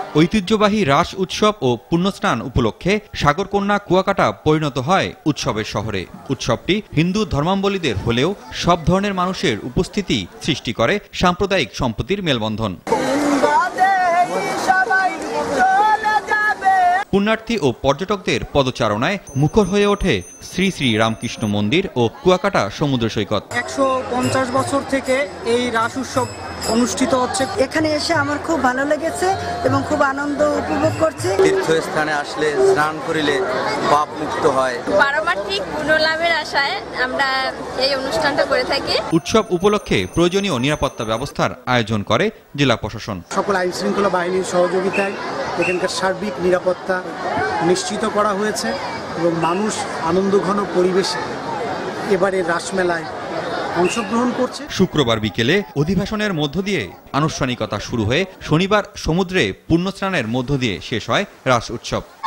ঐতিহ্যবাহী রাস উৎসব ও পুণ্যস্নান উপলক্ষে সাগরকন্যা কুয়াকাটা পরিণত হয় উৎসবের শহরে। উৎসবটি হিন্দু ধর্মাবলম্বীদের হলেও সব ধরনের মানুষের উপস্থিতি সৃষ্টি করে সাম্প্রদায়িক সম্প্রীতির মেলবন্ধন। পুণ্যার্থী ও পর্যটকদের পদচারণায় মুখর হয়ে ওঠে শ্রী শ্রী রামকৃষ্ণ মন্দির ও কুয়াকাটা সমুদ্র সৈকত। 150 বছর থেকে এই রাস উৎসব অনুষ্ঠিত হচ্ছে। এখানে এসে আমার খুব ভালো লেগেছে এবং খুব আনন্দ উপভোগ করছি। তীর্থস্থানে আসলে স্নান করিলে পাপ মুক্ত হয়। পারমার্থিক পুণ্যলাভের আশায় আমরা এই অনুষ্ঠানটা করে থাকি। উৎসব উপলক্ষে প্রয়োজনীয় নিরাপত্তা ব্যবস্থার আয়োজন করে জেলা প্রশাসন। সকল আইন শৃঙ্খলা বাহিনীর সহযোগিতায় এখানকার সার্বিক নিরাপত্তা নিশ্চিত করা হয়েছে এবং মানুষ আনন্দঘন পরিবেশে এবারে রাসমেলায় অংশগ্রহণ করছে। শুক্রবার বিকেলে অধিবেশনের মধ্য দিয়ে আনুষ্ঠানিকতা শুরু হয়ে শনিবার সমুদ্রে পুণ্যস্নানের মধ্য দিয়ে শেষ হয় রাস উৎসব।